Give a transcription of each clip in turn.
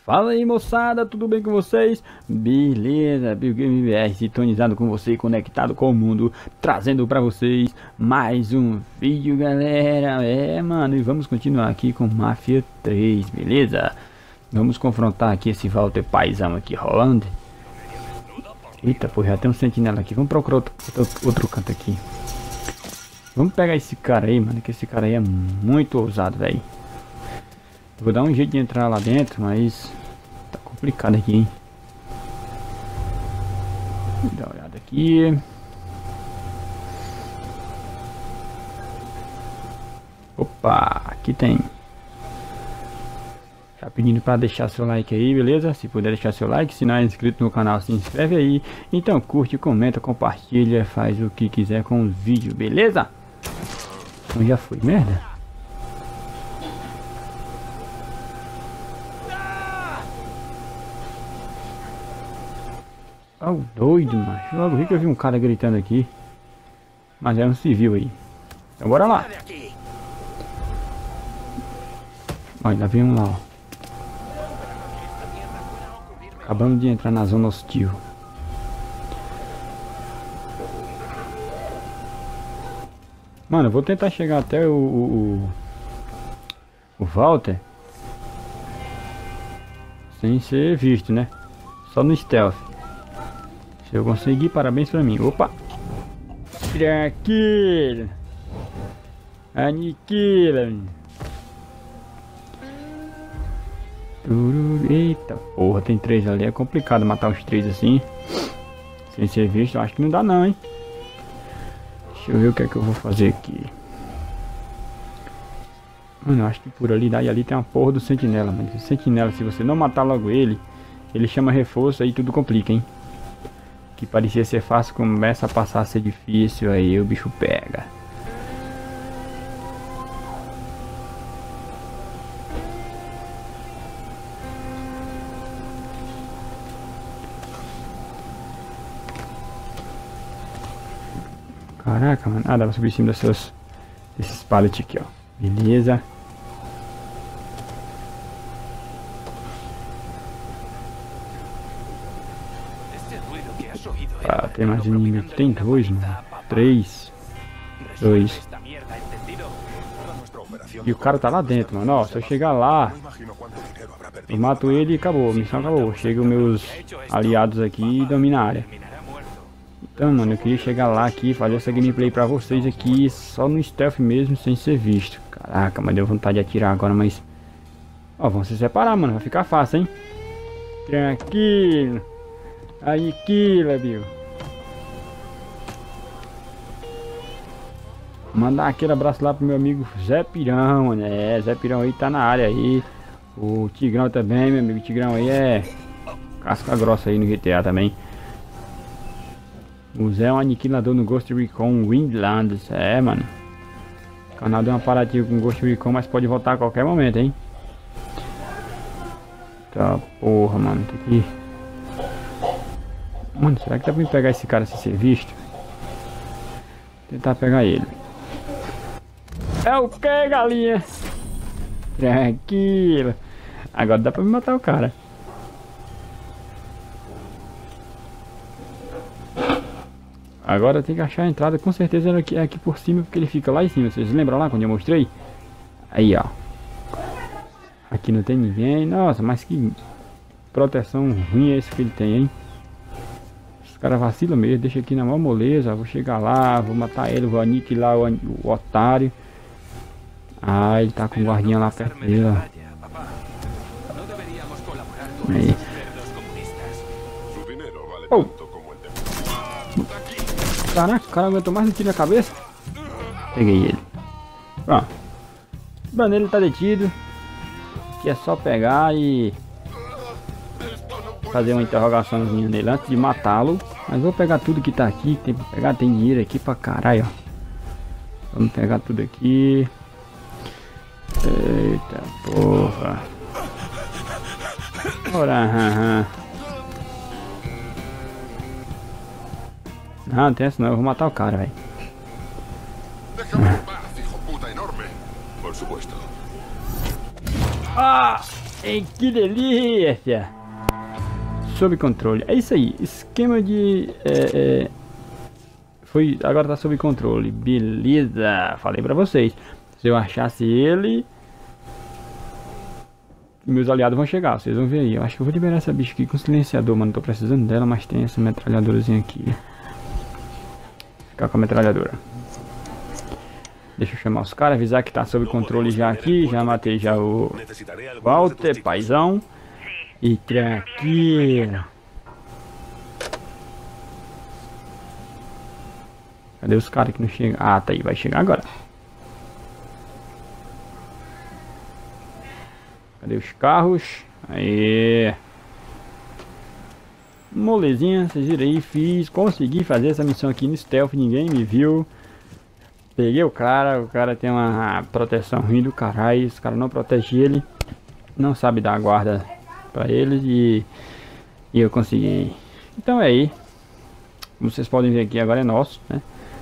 Fala aí, moçada, tudo bem com vocês? Beleza, Bill Game BR sintonizado com você, conectado com o mundo, trazendo pra vocês mais um vídeo, galera. Mano, e vamos continuar aqui com Mafia 3, beleza? Vamos confrontar aqui esse Walter paizão aqui rolando. Eita, pô, já tem um sentinela aqui. Vamos procurar outro canto aqui. Vamos pegar esse cara aí, mano, que esse cara aí é muito ousado, velho. Vou dar um jeito de entrar lá dentro, mas tá complicado aqui, hein? Vou dar uma olhada aqui. Opa, aqui tem. Tá pedindo pra deixar seu like aí, beleza? Se puder deixar seu like, se não é inscrito no canal, se inscreve aí. Então curte, comenta, compartilha, faz o que quiser com o vídeo, beleza? Então já foi, merda. Oh, doido, macho. Logo vi que eu vi um cara gritando aqui. Mas é um civil aí. Então bora lá. Olha, lá vem um lá, ó. Acabamos de entrar na zona hostil. Mano, eu vou tentar chegar até o Walter sem ser visto, né? Só no stealth. Se eu conseguir, parabéns pra mim. Opa! Tranquilo! Aniquila! Eita porra, tem três ali. É complicado matar os três assim sem ser visto. Eu acho que não dá não, hein? Deixa eu ver o que é que eu vou fazer aqui. Mano, eu acho que por ali dá. E ali tem uma porra do sentinela, mano. O sentinela, se você não matar logo ele chama reforço, aí tudo complica, hein? Que parecia ser fácil, começa a passar a ser difícil, aí o bicho pega. Caraca, mano. Ah, dá pra subir em cima desses pallets aqui, ó. Beleza. Ah, tem mais inimigo. Tem dois, mano. Três. Dois. E o cara tá lá dentro, mano. Ó, se eu chegar lá, eu mato ele e acabou. A missão acabou. Chega os meus aliados aqui e domina a área. Então, mano, eu queria chegar lá aqui, fazer essa gameplay pra vocês aqui, só no stealth mesmo, sem ser visto. Caraca, mas deu vontade de atirar agora, mas... Ó, vamos se separar, mano. Vai ficar fácil, hein? Tranquilo. Aí, Kila, viu? Mandar aquele abraço lá pro meu amigo Zé Pirão, né? Zé Pirão aí tá na área aí. O Tigrão também, meu amigo Tigrão aí é casca grossa aí no GTA também. O Zé é um aniquilador no Ghost Recon Windlands. É, mano. O canal deu uma paradinha com Ghost Recon, mas pode voltar a qualquer momento, hein? Tá, porra, mano. Tem que... Mano, será que dá pra me pegar esse cara sem ser visto? Tentar pegar ele. É o que, galinha? Tranquilo. Agora dá pra me matar o cara. Agora tem que achar a entrada. Com certeza é aqui por cima, porque ele fica lá em cima. Vocês lembram lá quando eu mostrei? Aí, ó. Aqui não tem ninguém. Nossa, mas que proteção ruim é esse que ele tem, hein? Os caras vacilam mesmo. Deixa aqui na maior moleza. Vou chegar lá, vou matar ele, vou aniquilar o otário. Ah, ele tá com o guardinha lá perto dele, ó. Aí. Oh. Caraca, o cara aguentou mais um tiro na cabeça. Peguei ele. Pronto. Mano, ele tá detido. Aqui é só pegar e fazer uma interrogaçãozinha nele antes de matá-lo. Mas vou pegar tudo que tá aqui. Tem pra pegar, tem dinheiro aqui pra caralho, ó. Vamos pegar tudo aqui. Eita porra. Ora, não tem essa não, eu vou matar o cara, velho. Por supuesto. Ah! Ei, que delícia! Sob controle. É isso aí. Esquema de... agora tá sob controle. Beleza. Falei pra vocês. Se eu achasse ele... meus aliados vão chegar. Vocês vão ver aí. Eu acho que eu vou liberar essa bicha aqui com silenciador, mano. Tô precisando dela, mas tem essa metralhadorazinha aqui. Ficar com a metralhadora. Deixa eu chamar os caras. Avisar que tá sob controle já aqui. Já matei já o Walter, paizão. E tranquilo. Cadê os caras que não chegam? Ah, tá aí, vai chegar agora. Cadê os carros? Aí. Molezinha, vocês viram aí, consegui fazer essa missão aqui no stealth, ninguém me viu. Peguei o cara tem uma proteção ruim do caralho, os caras não protegem ele. Não sabe dar guarda pra eles e eu consegui. Então é aí. Como vocês podem ver aqui, agora é nosso, né?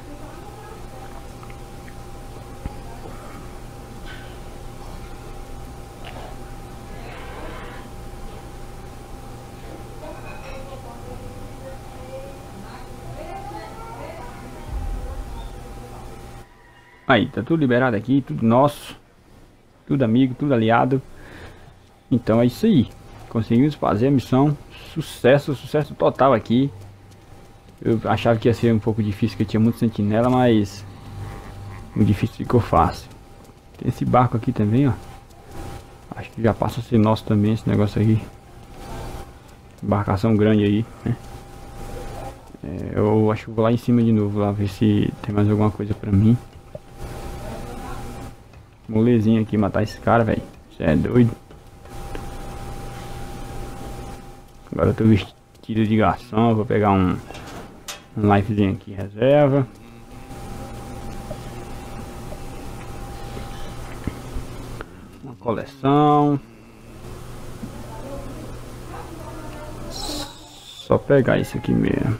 Aí, tá tudo liberado aqui, tudo nosso. Tudo amigo, tudo aliado. Então é isso aí. Conseguimos fazer a missão. Sucesso, sucesso total aqui. Eu achava que ia ser um pouco difícil, que tinha muito sentinela, mas o difícil ficou fácil. Tem esse barco aqui também, ó. Acho que já passa a ser nosso também esse negócio aqui. Embarcação grande aí, né? Eu acho que vou lá em cima de novo, lá ver se tem mais alguma coisa pra mim. Molezinha aqui, matar esse cara, velho. Você é doido. Agora eu tô vestido de garçom. Vou pegar um lifezinho aqui, reserva. Uma coleção. Só pegar isso aqui mesmo.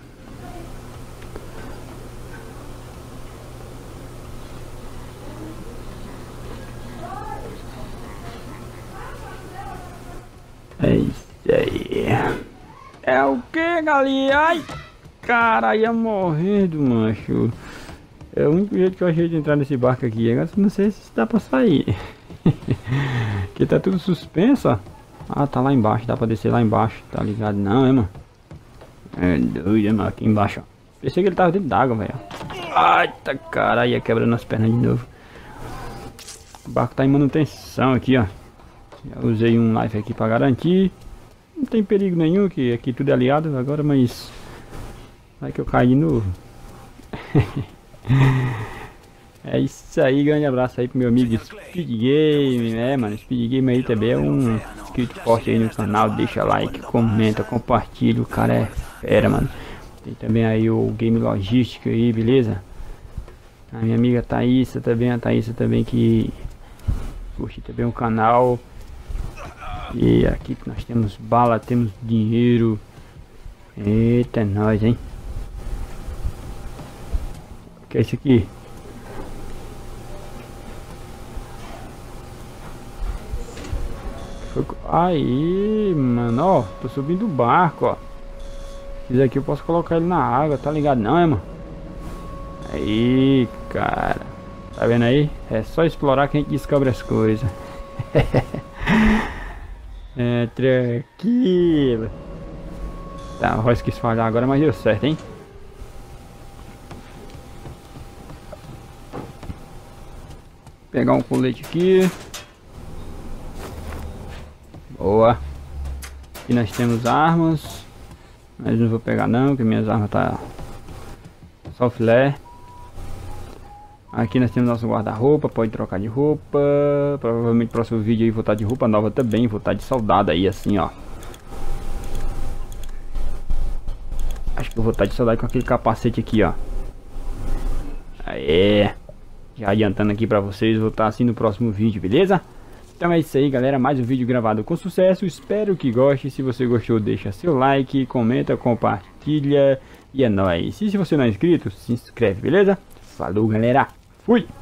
É isso aí. É o que, galinha? Ai, cara, ia morrendo, macho. É o único jeito que eu achei de entrar nesse barco aqui. Agora não sei se dá pra sair. Que tá tudo suspenso, ó. Ah, tá lá embaixo, dá pra descer lá embaixo. Tá ligado não, mano? É doido, mano, aqui embaixo, ó. Pensei que ele tava dentro d'água, velho. Ai, tá cara, ia quebrando as pernas de novo. O barco tá em manutenção aqui, ó. Já usei um life aqui pra garantir. Não tem perigo nenhum, que aqui tudo é aliado agora, mas... vai que eu caio de novo. É isso aí, grande abraço aí pro meu amigo Speed Game, né, mano? Speed Game aí também é um inscrito forte aí no canal. Deixa like, comenta, compartilha. O cara é fera, mano. Tem também aí o Game Logística aí, beleza? A minha amiga Thaísa também, a Thaísa também que curte também o canal. E aqui nós temos bala, temos dinheiro. Eita, é nóis, hein? O que é isso aqui? Aí, mano, ó, tô subindo o barco, ó. Se quiser aqui eu posso colocar ele na água, tá ligado não, é, mano? Aí, cara. Tá vendo aí? É só explorar que a gente descobre as coisas. É, tranquilo. Tá, o Royce quis falhar agora, mas deu certo, hein? Pegar um colete aqui. Boa. Aqui nós temos armas. Mas não vou pegar não, porque minhas armas tá só filé. Aqui nós temos nosso guarda-roupa, pode trocar de roupa. Provavelmente no próximo vídeo aí vou estar de roupa nova também, vou estar de soldado aí assim, ó. Acho que eu vou estar de soldado com aquele capacete aqui, ó. Aê. Já adiantando aqui pra vocês, vou estar assim no próximo vídeo, beleza? Então é isso aí, galera, mais um vídeo gravado com sucesso. Espero que goste. Se você gostou, deixa seu like, comenta, compartilha. E é nóis. E se você não é inscrito, se inscreve, beleza? Falou, galera. Fui!